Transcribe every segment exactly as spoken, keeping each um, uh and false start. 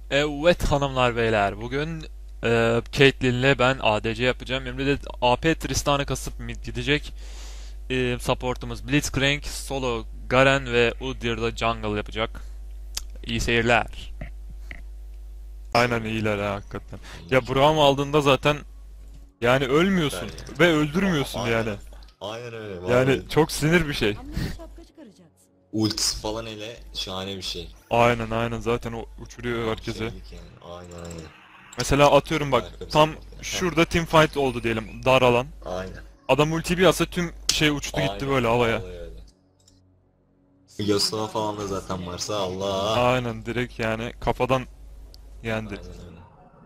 Evet hanımlar beyler bugün e, Caitlyn'le ben A D C yapacağım. Emre de A P Tristan'a kasıp mid gidecek. E, supportumuz Blitzcrank, Solo Garen ve Udyr da jungle yapacak. İyi seyirler. Aynen iyiler ha hakikaten. Ya Braum aldığında zaten yani Süper ölmüyorsun ya. ve A- öldürmüyorsun aynen. yani. Aynen öyle Yani vallahi. çok sinir bir şey. Amma da şapka çıkaracaksın. Ultisi falan hele şahane bir şey. Aynen aynen zaten o uçuruyor Tam herkese. şeylik yani. Aynen aynen. Mesela atıyorum bak Harika bir tam support ya. Heh. şurada teamfight oldu diyelim dar alan. Aynen. Adam ulti bir atsa tüm şey uçtu gitti Aynen. böyle havaya. Vallahi öyle. Yasuo falan da zaten varsa Allah. Aynen direkt yani kafadan yendi. Aynen öyle.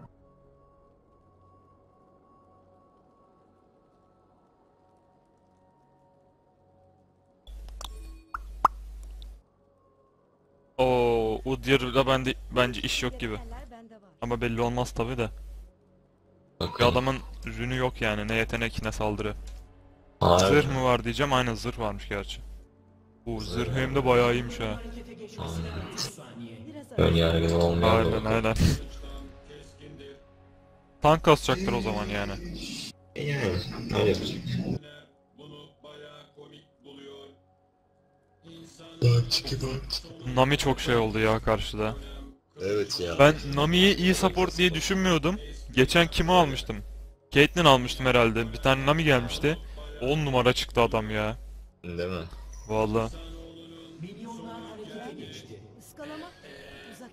O Udyr'da bende bence iş yok gibi. Gerekenler bende var. Ama belli olmaz tabi de. Bir Bakalım. adamın rünü yok yani ne yetenek ne saldırı. Harbi Zırh mi? mı var diyeceğim aynen zırh varmış gerçi. Bu zırh Zırh. hem de bayağı iyiymiş ha. Aynen. Biraz Ön ara. yargılı olmayan da Aynen bakalım. aynen. Tank kasacaktır o zaman yani. E yani. Öyle yapacak. Bançiki bançiki. Nami çok şey oldu ya karşıda. Evet ya. Ben Nami'yi iyi Çok support agresif diye oldu. düşünmüyordum. Geçen kimi almıştım? Caitlyn almıştım herhalde. Bir tane Nami gelmişti. on numara çıktı adam ya. Değil mi? Vallahi. Iskalama. Uzak.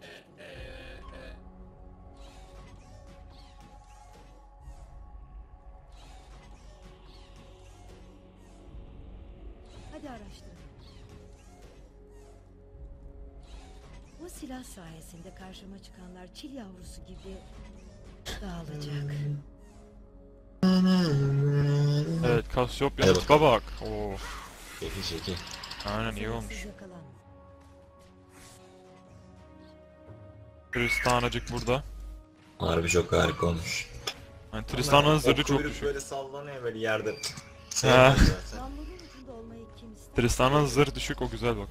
Hadi araştırın. Bu silah sayesinde karşıma çıkanlar çil yavrusu gibi dağılacak. Evet, Hadi Cassiopea'nın tipe bakalım. bak. Oo, Çekil çekil. aynen iyi Sınırsız olmuş. yakalanma. Tristanacık burada. Harbi çok harika olmuş. Yani Tristana'nın O zırhı çok kuyruk düşük. böyle sallanıyor böyle yerde. He. Sevmiyorum zaten. Namlunun ucunda olmayı kim ister? Tristana'nın zırhı düşük o güzel bak.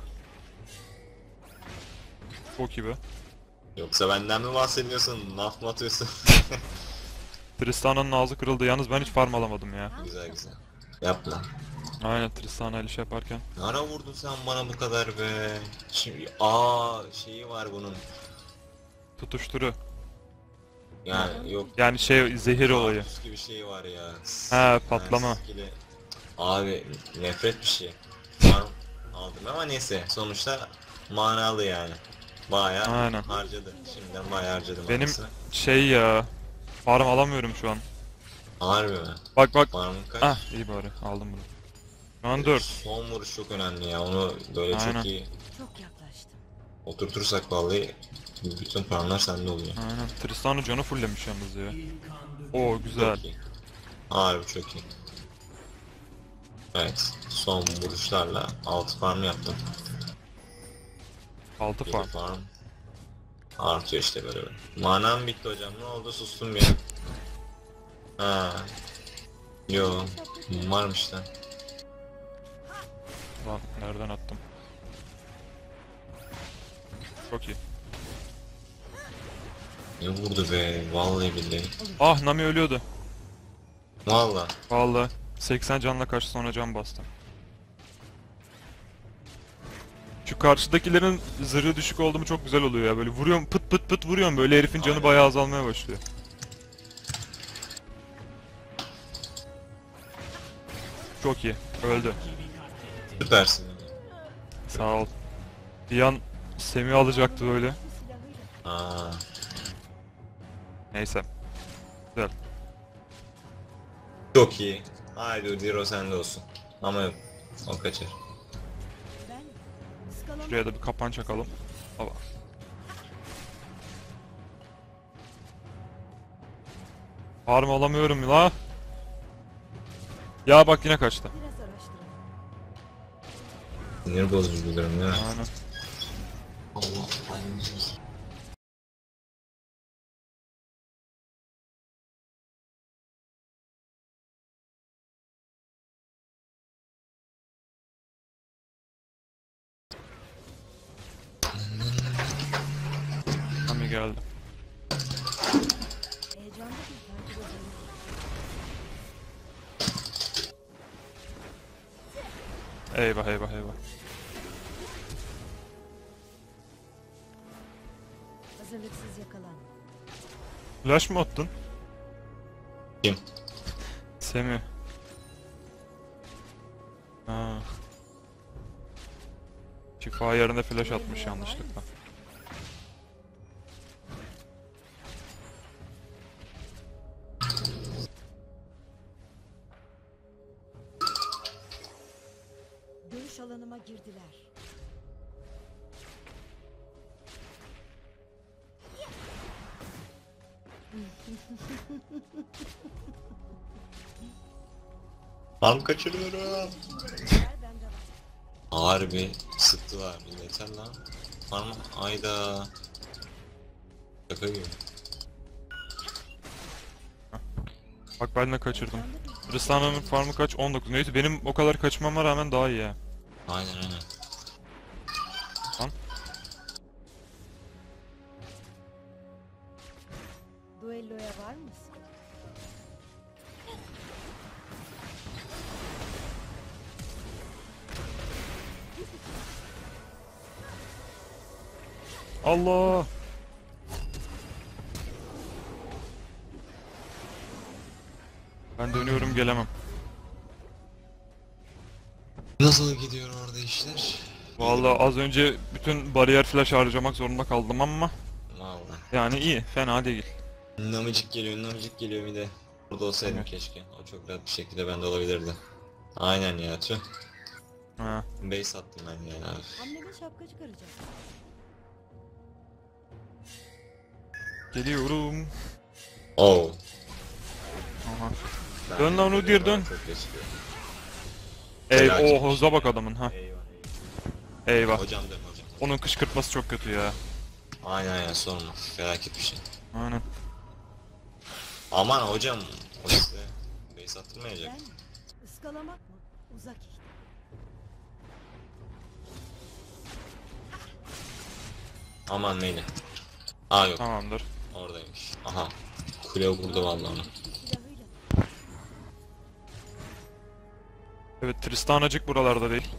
Çok iyi be. Yoksa benden mi bahsediyorsun? Laf mı atıyorsun? Tristana'nın ağzı kırıldı. Yalnız ben hiç farm alamadım ya. Güzel güzel. Yapma. Aynen Tristana ile şey yaparken. Ne ara vurdun sen bana bu kadar be? Şimdi aa şeyi var bunun. Tutuşturu. Yani yok. Yani şey zehir olayı. Karpuz gibi şey var ya. He patlama. skill'i. Abi nefret bir şey. Var aldım ama neyse sonuçta manalı yani. Bayağı Aynen. harcadı. Şimdiden bayağı harcadım Benim anasını. şey ya. Farm alamıyorum şu an. Harbi mi? Bak bak. Farmın kaç? Ah iyi bari aldım bunu. Şu an dört. Son vuruş çok önemli ya. Onu böyle Aynen. çok iyi Çok yaklaştım. oturtursak vallahi bütün farmlar sende oluyor. Aynen. Tristana canı fulllemiş yalnız ya. Oo güzel. Çok iyi. Harbi çok iyi. Evet. Son vuruşlarla altı farm yaptım. altı yedi farm. farm. Artıyor işte böyle böyle. Manam bitti hocam. Ne oldu? Sustum bir. Ha. Yo. Varmış lan. Lan nereden attım? Çok iyi. Ne vurdu be. Vallahi billahi. Ah Nami ölüyordu. Valla. Vallahi seksen canla kaç sonra can bastı. Şu karşıdakilerin zırhı düşük oldu mu çok güzel oluyor ya. Böyle vuruyorum pıt pıt pıt vuruyorum böyle herifin canı Aynen. bayağı azalmaya başlıyor. Çok iyi. Öldü. Süpersin. Sağ ol. Bir an Semih alacaktı böyle. Bu silahıyla Aa. Neyse. Güzel. Çok iyi. Haydi Diro sende olsun. Ama yok. O kaçar. ben ıskalama. Şuraya da bir kapan çakalım. Hava. Farm alamıyorum la. Ya bak yine kaçtı. Biraz araştırın. Sinir bozucu bir durum ya. Aynen. Allah. Nami geldi. Eyvah eyvah eyvah. Hazırlıksız yakalan. Flash mı attın? Kim? Semih. Ha. Şifa yerine flash atmış yanlışlıkla. Görüş alanıma girdiler. Tam kaçırıyorum. Yer bende var. Harbi sıktılar. Yeter lan. Parma ayda. Şaka gibi. Bak ben de kaçırdım. Tristana'nın farmı kaç? on dokuz. Neyse benim o kadar kaçmama rağmen daha iyi ya. Aynen aynen. Lan. Duelloya var mısın? Allah! Ben dönüyorum gelemem. Nasıl gidiyor orada işler? Vallahi az önce bütün bariyer flash harcamak zorunda kaldım ama Vallahi. yani iyi, fena değil. Namıcık geliyor, namıcık geliyor bir de. Burada olsaydım Evet. keşke. O çok rahat bir şekilde bende olabilirdi. Aynen ya tüh. Ha. Base attım ben ya. Hamleme şapka çıkaracak. Geliyorum. Oh. Aha. Ben Dön lan Udyr, dön. Çok geçiyor. Ey, Felaket o bir hıza şey bak ya. adamın ha. Eyvah. Eyvah. Hocam dön hocam. Onun kışkırtması çok kötü ya. Aynen ya sorma. Felaket bir şey. Aynen. Aman hocam. O size base attırmayacak. Ben ıskalamak mı? Uzak işte. Aman Meyli. Aa yok. Tamamdır. Oradaymış. Aha. Kule vurdu vallahi onu. Silahıyla. Evet, Tristanacık buralarda değil.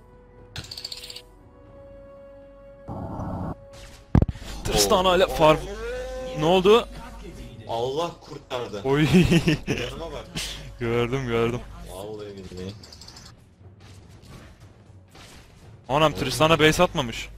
Tristana ile farm. Ne oldu? Allah kurtardı. Oy. Yanıma bak. Gördüm gördüm. Vallahi billahi. Anam Tristana base atmamış.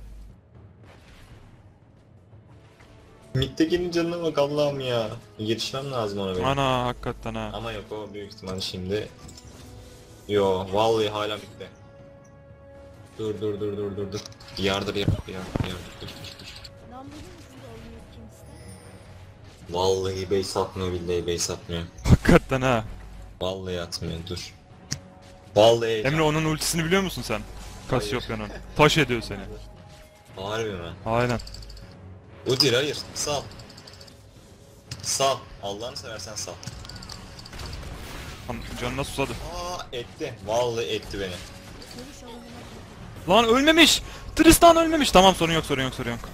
Mid'dekinin canına bak Allah'ım ya. Yetişmem lazım ona benim. Ana hakikaten ha. Ama yok o büyük ihtimal şimdi. Yo vallahi hala mid'de. Dur dur dur dur dur dur. Yardır yardır yardır yardır dur dur dur. Namlunun ucunda olmayı kim ister? Vallahi base atmıyor billahi base atmıyor. Hakikaten ha. Vallahi atmıyor dur. Vallahi Emre onun ultisini biliyor musun sen? Cassiopea'nın. Taş ediyor seni. Harbi mi? Aynen. Udyr hayır sal. Sal. Allah'ını seversen sal. Lan canına susadı. Aa etti. Vallahi etti beni. Görüş alanıma girdiler. Lan ölmemiş. Tristan ölmemiş. Tamam sorun yok sorun yok sorun yok.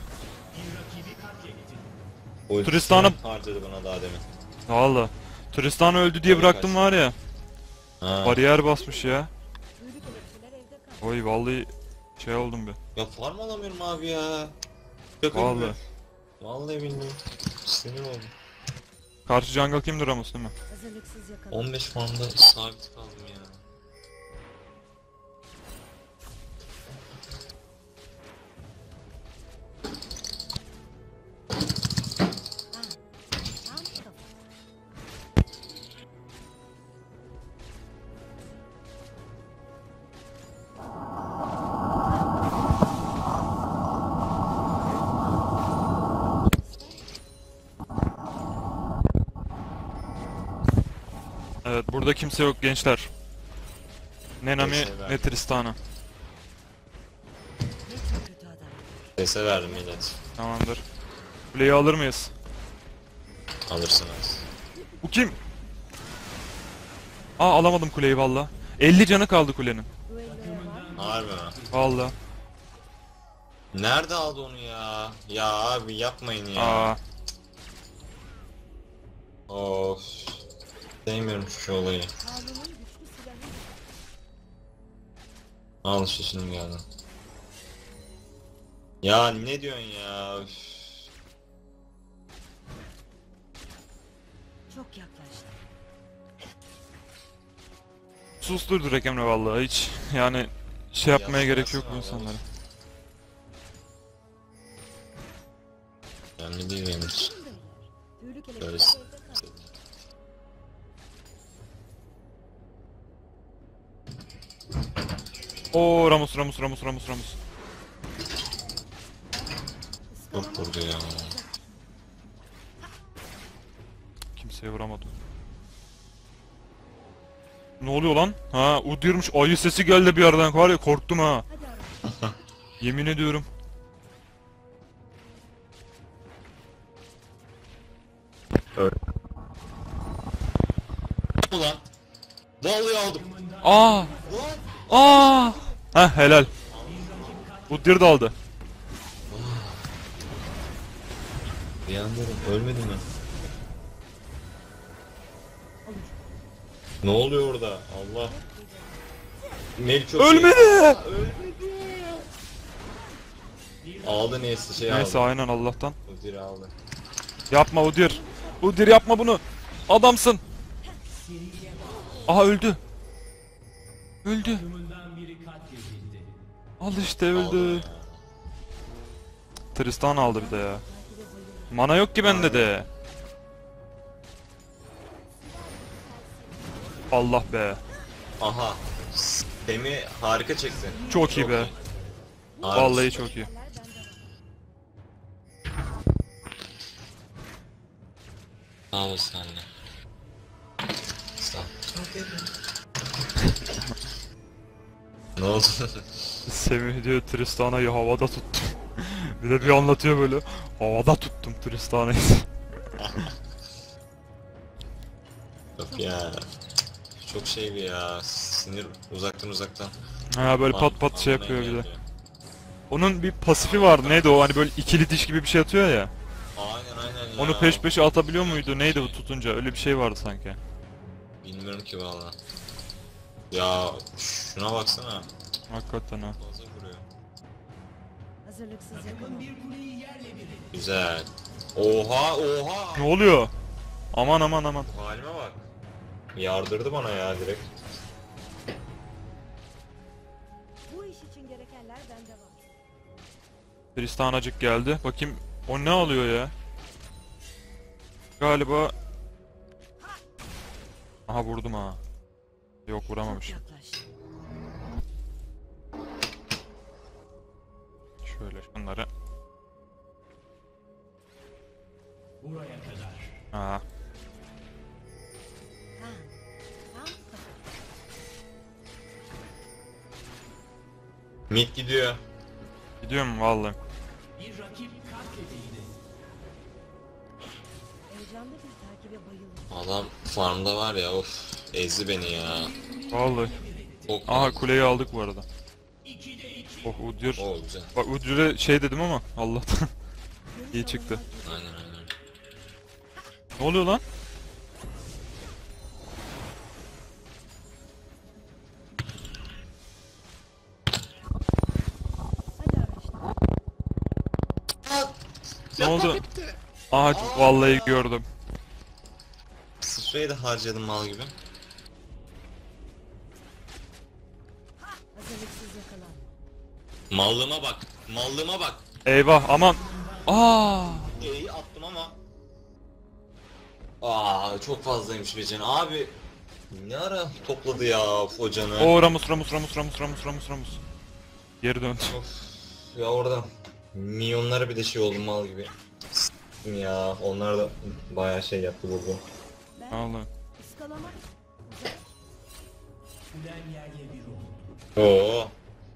Ultisini Tristan'a- harcadı bana daha demin. Valla. Tristan öldü diye bıraktım var ya. Ha. Bariyer basmış ya. Büyülü kelepçeler evde kal. Oy vallahi şey oldum bir. Ya farm alamıyorum abi ya. Şaka gibi. Vallahi. Vallahi billahi. Sinir oldum. Karşı jungle kimdir Ramus değil mi? Hazırlıksız yakalan. on beş farmda sabit kaldım ya. Ha. Tam kafa. Evet burada kimse yok gençler. Ne Nami Neyse, ben- ne Tristana. Ne çok kötü adam. Sese verdim millet. Tamamdır. Kuleyi alır mıyız? Alırsınız. Bu kim? Aa alamadım kuleyi valla. elli canı kaldı kulenin. Duelloya var mı? Harbi mi? Valla. Nerede aldı onu ya? Ya abi yapmayın ya. Aa. Of. Sevmiyorum şu olayı. Kanunun güçlü silahı. Al işte şimdi geldi. Ya ne diyorsun ya? Üf. Çok yaklaştı. Sustur direkt Emre vallahi hiç. Yani şey yapmaya Yazsın, gerek yok bu yazsın abi, insanlara. Önemli değil benim için. Tüylü kelebekler Böyle evde s- kaldı. Oo Ramus Ramus Ramus Ramus Ramus. Çok vurdu ya. Kimseye vuramadı. Ne oluyor lan? Ha Udyr'muş. Ayı sesi geldi bir yerden var ya korktum ha. Hadi ara. Yemin ediyorum. Ulan. Vallahi aldım. Aa! Lan. Aa! Heh helal. Udyr de aldı. Bir anda ölmedi mi? Ne oluyor orada? Allah. Mel çok iyi. Ölmedi! Aldı neyse şey Neyse aldı. aynen Allah'tan. Udyr aldı. Yapma Udyr. Udyr yapma bunu. Adamsın. Aha öldü. Öldü. Al işte Aldı öldü. ya. Tristan aldı bir de ya. Mana yok ki bende de. Allah be. Aha. Demi harika çekti. Çok iyi be. Harika. Vallahi çok iyi. Sağ olasın anne. Sağ ol. Ne oldu? Semih diyor Tristana'yı havada tuttum. Bir de bir anlatıyor böyle. Havada tuttum Tristana'yı. Yok ya. Çok şey bir ya. Sinir uzaktan uzaktan. Ha böyle pat pat şey yapıyor bir de. Onun bir pasifi var. Neydi o? Hani böyle ikili diş gibi bir şey atıyor ya. Aynen aynen ya. Onu peş peşe atabiliyor muydu? Neydi bu tutunca? Öyle bir şey vardı sanki. Bilmiyorum ki valla. Ya şuna baksana. Hakikaten ha. Fazla vuruyor. Hazırlıksız yakın. Güzel. Oha oha. Ne oluyor? Aman aman aman. Bu halime bak. Yardırdı bana ya direkt. Bu iş için gerekenler bende var. Tristanacık geldi. Bakayım o ne alıyor ya? Galiba... Aha vurdum ha. Yok Çok vuramamışım. yaklaştı. Şöyle şunları. Buraya kadar. Ha. Kan. Kan. Mid gidiyor. Gidiyorum vallahi. Heyecanlı bir takibe bayılır. Adam farmda var ya of. Ezdi beni ya. Vallahi. Çok Aha kuleyi aldık bu arada. Oh Udyr. O güzel. Bak Udyr'e şey dedim ama Allah'tan. İyi çıktı. Aynen aynen. Ne oluyor lan? Hadi araştır. Ne oldu? Aha vallahi gördüm. Sıçrayı da harcadım mal gibi. Hazırlıksız yakalan. Mallığıma bak. Mallığıma bak. Eyvah aman. Aa! E'yi attım ama. Aa çok fazlaymış be canı. Abi ne ara topladı ya o canı. Oo Ramus Ramus Ramus Ramus Ramus Ramus Ramus. Geri döndü. Of. Ya orada milyonlara bir de şey oldu mal gibi. S**tim ya onlar da bayağı şey yaptı vurdu. Ben Vallahi. ıskalamak. Oo.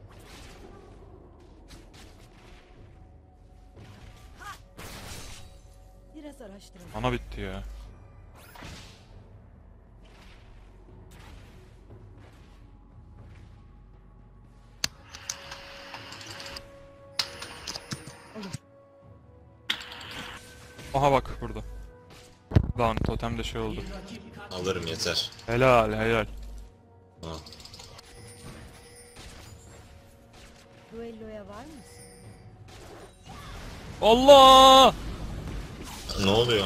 Biraz araştıralım. Ana bitti ya. Aha bak burada. Lan totem de şey oldu. Alırım yeter. Helal helal. Ha. Duelloya var mısın? Allah! Ne oluyor?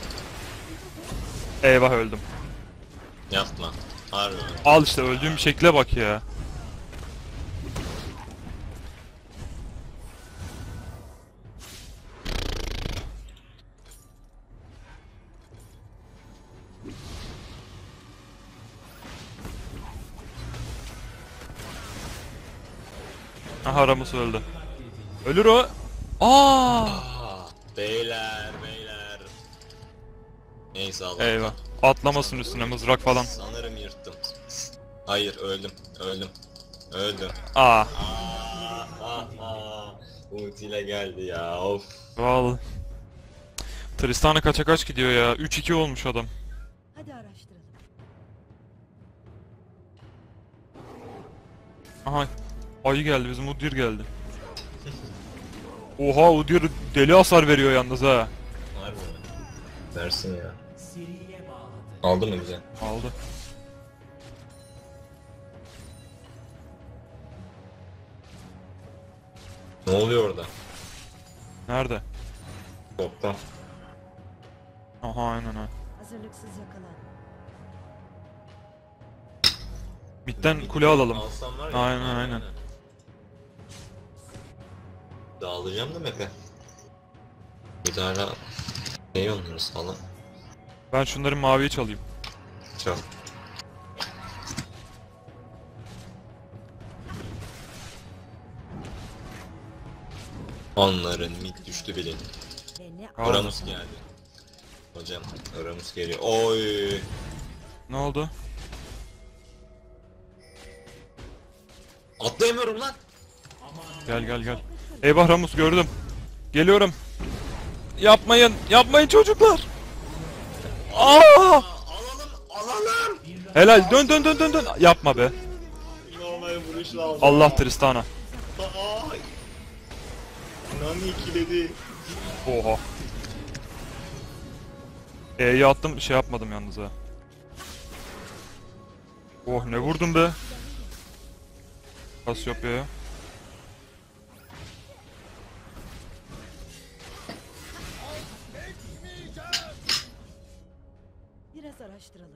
Eyvah öldüm. Yapma. Harbi. Al işte öldüğüm şekle bak ya. Aha Ramus öldü. Ölür o. Aa! Aa, beyler beyler. Neyse Allah. Eyvah. Atlamasın üstüne mızrak falan. Sanırım yırttım. Hayır öldüm. Öldüm. Öldüm. Aa. Aa, aa, aa. Ultiyle geldi ya. Of. Vallahi. Tristana kaça kaç gidiyor ya? üç iki olmuş adam. Hadi araştıralım. Aha. Ayı geldi, bizim Udyr geldi. Oha, Udyr deli hasar veriyor yalnız ha. Harbi mi? Versin ya. Aldı mı bize? Aldı. Ne oluyor orada? Nerede? Topta. Aha aynen ha. Hazırlıksız yakalan. Midden kule alalım. Alsam var ya. Aynen, aynen. Dağılacağım da map'e. Bir daha ne yollarız falan. Ben şunların maviyi çalayım. Çok. Onların mid düştü bilin. Ve ne Aldım. Oramus geldi. Hocam Oramus geliyor. Oy. Ne oldu? Atlayamıyorum lan. Gel gel gel. Eyvah Ramus gördüm. Geliyorum. Yapmayın. Yapmayın çocuklar. Aa! Alalım alalım. Helal. Dön dön dön dön dön. Yapma be. Normal vuruş lazım. Allah Tristana. Ay. Nani ikiledi. Oha. E'yi attım, şey yapmadım yalnız ha. Oh ne vurdum be. Kasyopya'ya. biraz araştıralım.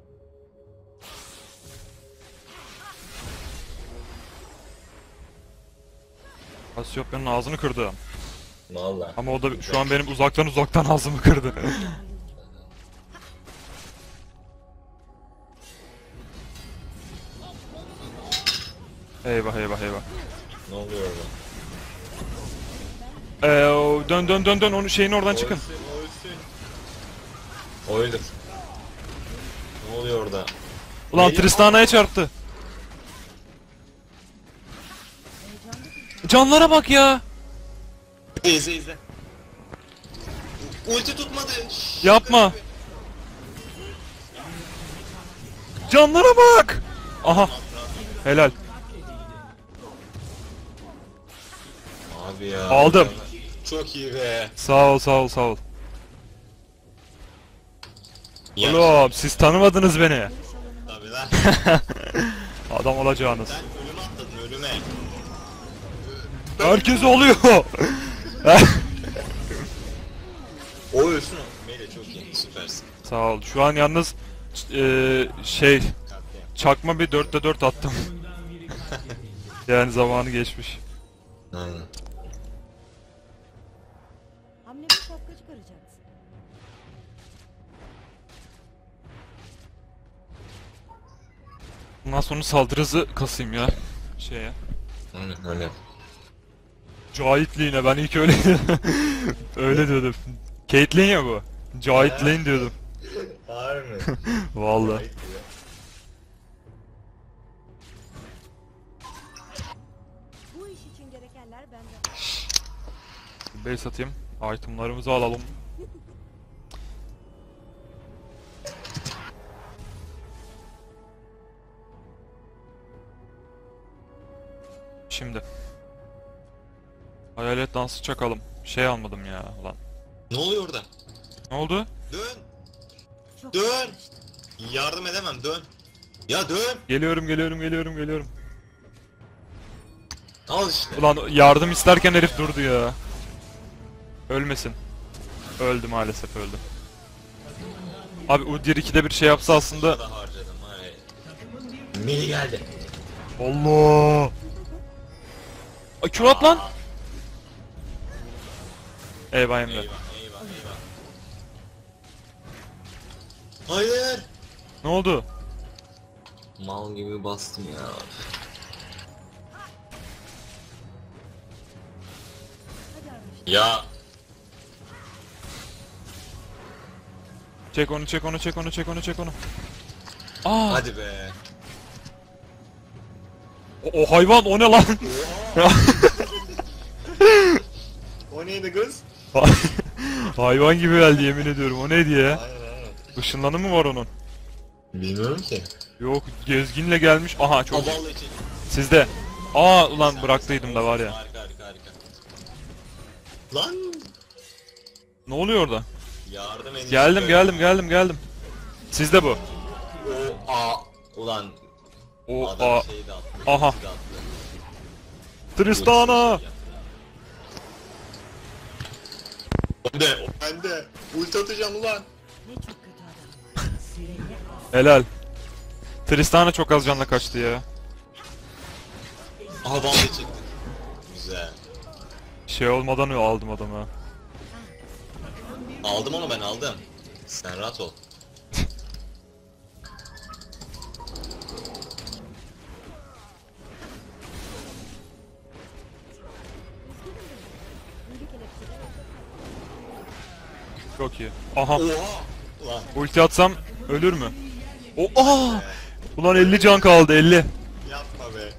Kasyopya'nın ağzını kırdı. Vallahi. Ama o da şu an benim uzaktan uzaktan ağzımı kırdı. Eyvah eyvah eyvah. Ne oluyor orada? Ee, o- dön dön dön dön onun şeyin oradan çıkın. Ölsün, ölsün. Öldüm. Ne oluyor orada? Ulan Geliyor. Tristana'ya çarptı. Canlara bak ya. İzle izle. Ulti tutmadı. Şşş. Yapma. Canlara bak. Aha. Helal. Abi ya. Aldım. Çok iyi be. Sağ ol sağ ol sağ ol. Ya. Oğlum siz tanımadınız beni. Tabii lan. Adam olacağınız. Sen ölüme atladın ölüme. Herkes oluyor. O ölsün o. Meyle çok iyi. Süpersin. Sağ ol. Şu an yalnız eee, şey Katliam. çakma bir dörtte dört attım. Yani zamanı geçmiş. Aynen. Hamlemi şapka çıkaracaksın. Bundan sonra saldırı hızı kasayım ya. Şeye. Aynen öyle. Cahitliğine ben ilk öyle öyle diyordum. Caitlyn ya bu. Cahitliğin diyordum. Harbi mi? Vallahi. Bu iş için gerekenler bende. Base atayım. Itemlarımızı alalım. Şimdi. Hayalet dansı çakalım. Şey almadım ya ulan. Ne oluyor orada? Ne oldu? Dön. Çok Dön. Yardım edemem dön. Ya dön. Geliyorum geliyorum geliyorum geliyorum. Al işte. Ulan yardım isterken herif durdu ya. Ölmesin. Öldü maalesef, öldü. Abi Udyr ikide bir şey yapsa aslında... Da harcadım hani. Mini geldi. Allah! Ay Q at lan! Eyvah Emre. Eyvah eyvah eyvah. Hayır. Ne oldu? Mal gibi bastım ya. Ya Çek onu, çek onu, çek onu, çek onu, çek onu. Aa! hadi be. O, o hayvan o ne lan? O neydi kız? Hayvan gibi geldi yemin ediyorum. O neydi ya? Aynen aynen. Işınlanı mı var onun? Bilmiyorum ki. Yok, gezginle gelmiş. Aha çok iyi. Havalı için. Sizde. Aa ulan bıraktıydım da var ya. Harika harika harika. Lan. Ne oluyor orada? Yardım edin. Geldim, geldim, geldim, geldim. Sizde bu. O a. Ulan. O Adam a. şeyi de attı. Aha. ulti de attı. Tristana. O de, o bende. Ulti atacağım ulan. Helal. Tristana çok az canla kaçtı ya. Aha vallahi çekti. Güzel. Şey olmadan aldım adamı. Aldım onu ben aldım. Sen rahat ol. Çok iyi. Aha. Oha! Ulan. Ulti atsam ölür mü? O aa! Ulan elli can kaldı, elli. Yapma be.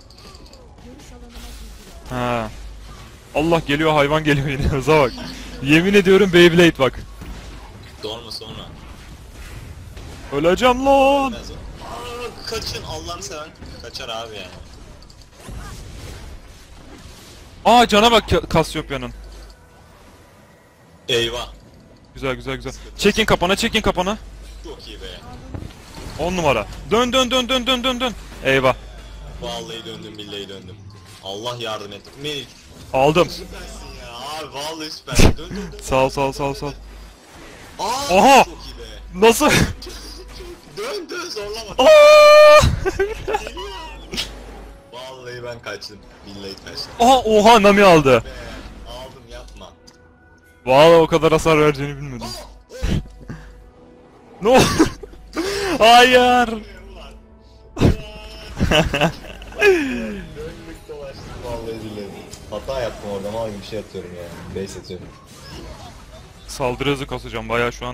Ha. Allah geliyor, hayvan geliyor yine. Hıza bak. Yemin ediyorum Beyblade bak. Doğru sonra? Öleceğim lan. Ben zor. Aa, kaçın Allah'ını seven. Kaçar abi yani. Aa cana bak Ka- Cassiopea'nın. Eyvah. Güzel güzel güzel. Çekin kapana, çekin kapana. Çok iyi be. on numara. Dön dön dön dön dön dön dön. Eyvah. Vallahi döndüm billahi döndüm. Allah yardım et. Melih. Aldım. Süpersin ya. Abi vallahi süpersin. Dön dön dön. Sağ ol sağ ol sağ ol sağ ol. Aa, Aha! Çok iyi be. Nasıl? Dön dön zorlama. Aa! Vallahi ben kaçtım. Billahi kaçtım. Aha oha Nami aldı. Be. Aldım yapma. Vallahi o kadar hasar vereceğini bilmiyordum. Ne oldu? Hayır. Ulan. Dönlük dolaştık vallahi billahi. Hata yaptım orada mal gibi bir şey atıyorum yani. Base atıyorum. Saldırı hızı kasacağım bayağı şu an.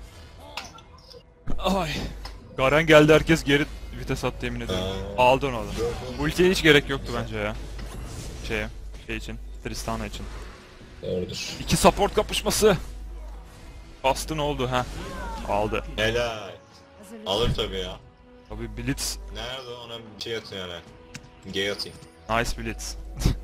Ay. Garen geldi, herkes geri vites attı yemin ediyorum. Aa. Aldı onu aldı. Ultiye hiç gerek yoktu bence ya. Şeye, şey için, Tristana için. Doğrudur. İki support kapışması. Bastı ne oldu ha? Aldı. Helal. Alır tabii ya. Tabii Blitz. Nerede ona bir şey atıyor yani. Gay atayım. Nice Blitz.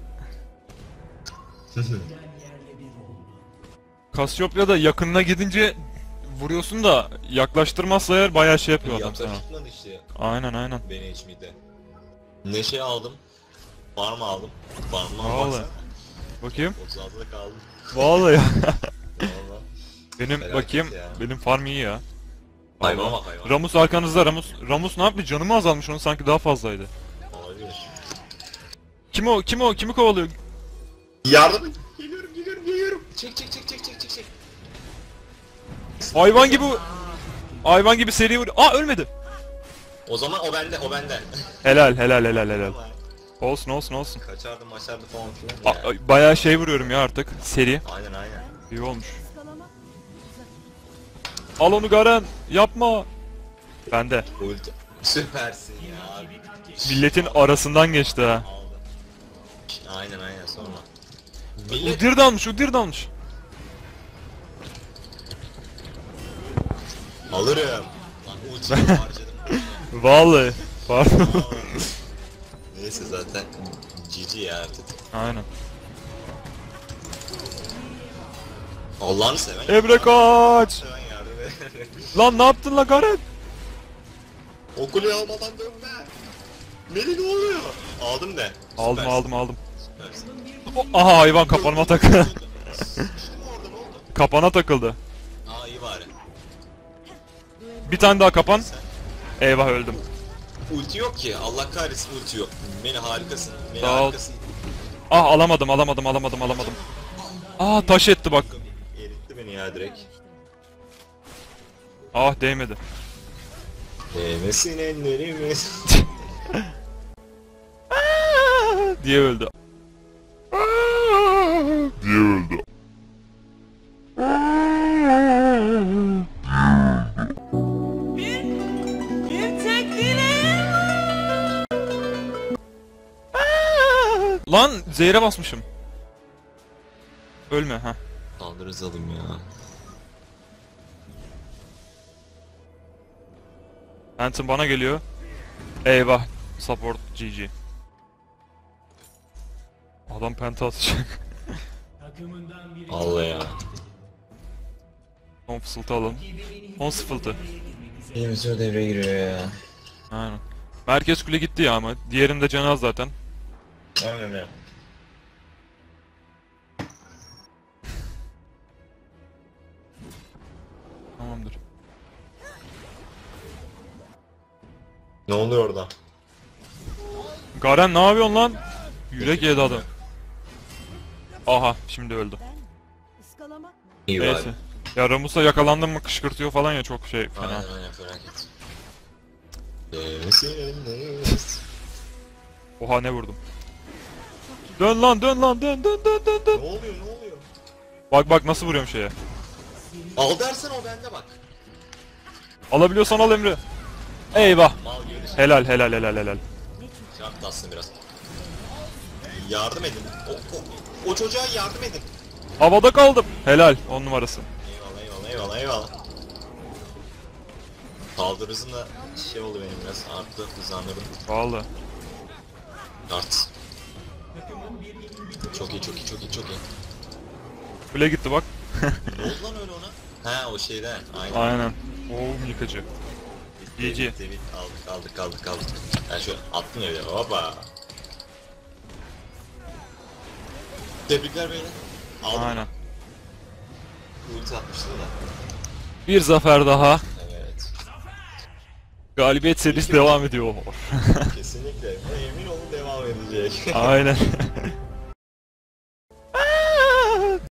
Cassiopeia da yakınına gidince vuruyorsun da yaklaştırmazsa eğer bayağı şey yapıyor adam Yapsa sana. tutmadı işte. Aynen aynen. Beni hiç miydi? Ne şey aldım? Farm aldım. Farm'dan Vallahi. baksana. Bakayım. otuz altıda kaldım. Vallahi ya. Valla. Benim Felaket bakayım. ya. Benim farm iyi ya. Hayvan Vallahi. bak hayvan. Ramus arkanızda. Ramus Ramus ne yaptı? Canı mı azalmış? Onun sanki daha fazlaydı. Olabilir. Kim o? Kim o? Kimi kovalıyor? Yardım et. Geliyorum geliyorum geliyorum. Çek çek çek çek çek çek çek. Hayvan gibi hayvan gibi seri vuruyor. Aa ölmedi. O zaman o bende o bende. Helal helal helal helal. Olsun olsun olsun. Kaçardı maçardı falan filan. A- ya. a- bayağı şey vuruyorum ya artık. Seri. Aynen aynen. İyi olmuş. Iskalama. Al onu Garen. Yapma. Bende. Ulti. Süpersin ya abi. Milletin arasından geçti ha. Aldı. Aynen aynen sonra. Millet Udyr dalmış, Udyr dalmış. alırım. Lan ultiyi harcadım. Vallahi. Pardon. Neyse zaten G G ya artık. Aynen. Allah'ını seven. Emre kaç. Seven yardım et. Lan ne yaptın la Garen? Okulu almadan dönme. Melih ne oluyor? Aldım de. Aldım Süpersin. aldım aldım. versin. O- Aha hayvan kapanma takıldı. Sıkıştı mı orada, ne oldu? Kapana takıldı. Aa iyi bari. Bir tane daha kapan. Sen Eyvah öldüm. ulti yok ki. Allah kahretsin ulti yok. Beni harikasın. Beni Sağ ol. harikasın. Ah alamadım alamadım alamadım alamadım. Aa taş etti bak. Eritti beni ya direkt. Ah değmedi. Değmesin ellerimiz. Diye öldü. Diye öldü. Lan zehre basmışım. Ölme ha. Kaldırız alayım ya. Phantom bana geliyor. Eyvah. Support G G. Adam penta atacak. Allah ya. Son fısıltı alalım. Son fısıltı. Yemisör devreye giriyor ya. Aynen. Merkez kule gitti ya ama. Diğerinde canı az zaten. Aynen. Tamamdır. Ne oluyor orada? Garen ne yapıyorsun lan? Yürek yedi adam. Aha şimdi öldü. Ben ıskalamak mı? İyi Neyse. bari. Ya Ramus'a yakalandım mı kışkırtıyor falan ya çok şey fena. Aynen aynen felaket. Değmesin ellerimiz. Oha ne vurdum. Dön lan dön lan dön dön dön dön Ne dön. oluyor ne oluyor? Bak bak nasıl vuruyorum şeye. Al dersen o bende bak. Alabiliyorsan al Emre. Eyvah. Mal görüş. Helal helal helal helal. Çarptı aslında biraz. Yardım edin. O, o, o çocuğa yardım edin. Havada kaldım. Helal on numarası. Eyvallah eyvallah eyvallah eyvallah. Saldırı hızında şey oldu benim biraz arttı hızlandırdım. Vallahi. Art. Çok iyi çok iyi çok iyi çok iyi. Kule gitti bak. Ne oldu lan öyle ona? Ha o şeyden aynen. Aynen. Oo yıkıcı. Bitti, G G. bitti, bitti. Aldık aldık aldık aldık. Ben şu attın öyle hoppa. Tebrikler beyler. Aldım. Aynen. Ulti atmıştı da. Bir zafer daha. Evet. Galibiyet serisi devam ediyor. Kesinlikle. Emin olun devam edecek. Aynen.